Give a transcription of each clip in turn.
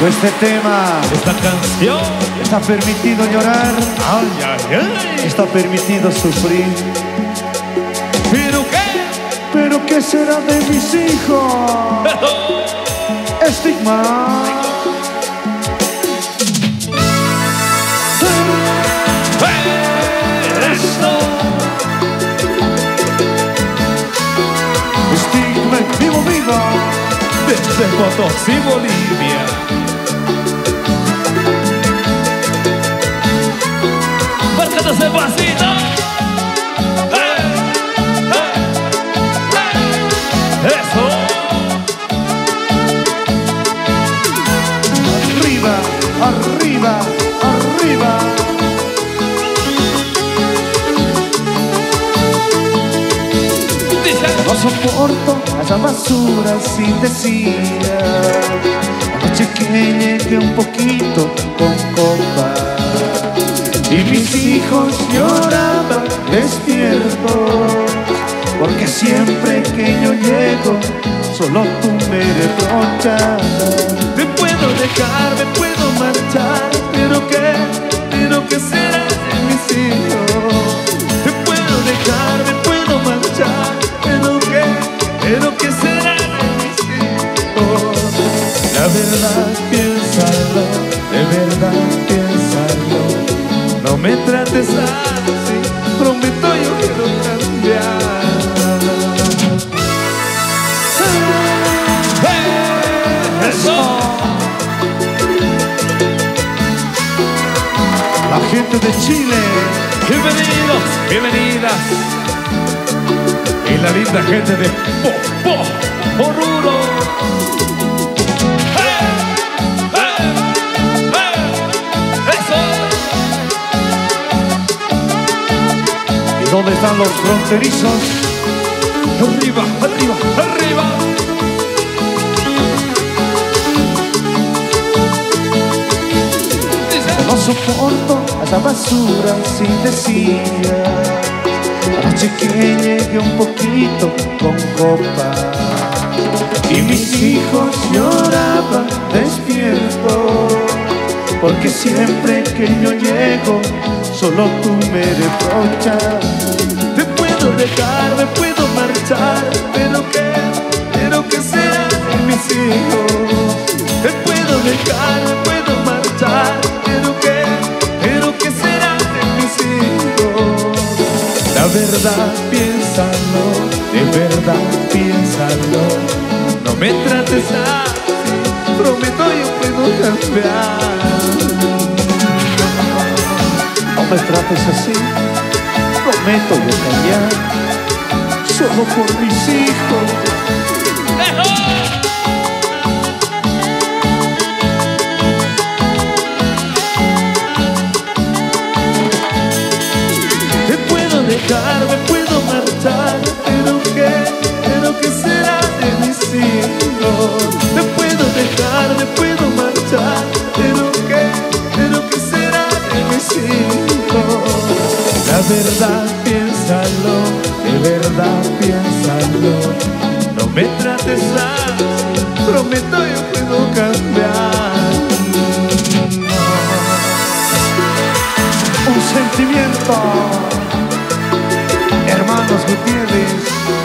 Este tema, esta canción, está permitido llorar, ay, ay, ay. está permitido sufrir. ¿Pero qué? ¿Pero qué será de mis hijos? Estigma. Esto. Estigma en vivo, vivo. Desde Potosí, Bolivia. Márcanos el vasito. Eso. Arriba, arriba, arriba. No soporto esa basura sin decir. Anoche que llegué un poquito con copa y mis hijos lloraban despierto, porque siempre que yo llego solo tú me reprochas. Te puedo dejar, me puedo marchar, pero qué será de mis hijos. Te puedo dejar, me puedo marchar, pero qué será de mis hijos. La verdad, piénsalo, de verdad, piénsalo. No me trates así, prometo yo quiero cambiar. Eso. La gente de Chile, Bienvenidos, bienvenidas. Y la linda gente de Oruro. Eso. ¿y dónde están los fronterizos? Arriba, arriba, arriba. No soporto esa basura sin decir. Anoche que llegué un poquito con copa y mis hijos lloraban despierto, porque siempre que yo llego solo tú me reprochas. Te puedo dejar, me puedo marchar, pero qué será de mis hijos. Te puedo dejar, me puedo marchar, pero qué será de mis hijos. La verdad, piénsalo, de verdad, piénsalo. No me trates así, prometo yo puedo cambiar. No me trates así, prometo yo cambiar, solo por mis hijos. Te puedo dejar, me puedo marchar, pero qué será de mis hijos. Te puedo dejar, me puedo marchar, pero qué será de mis hijos. La verdad, piénsalo, de verdad, piénsalo. No me trates así, prometo yo puedo cambiar. Un sentimiento, hermanos Gutiérrez.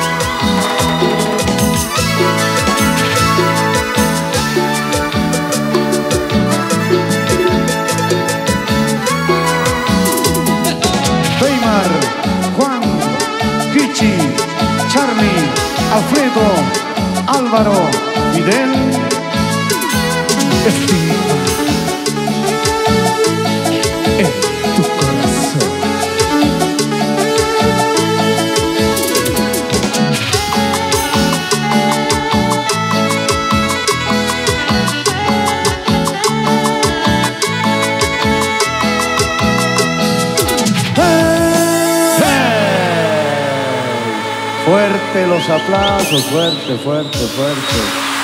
Weimar, Juan, Kichi, Charlie, Alfredo, Álvaro, Fidel, Estigma en tu corazón. Fuerte los aplausos, fuerte, fuerte, fuerte.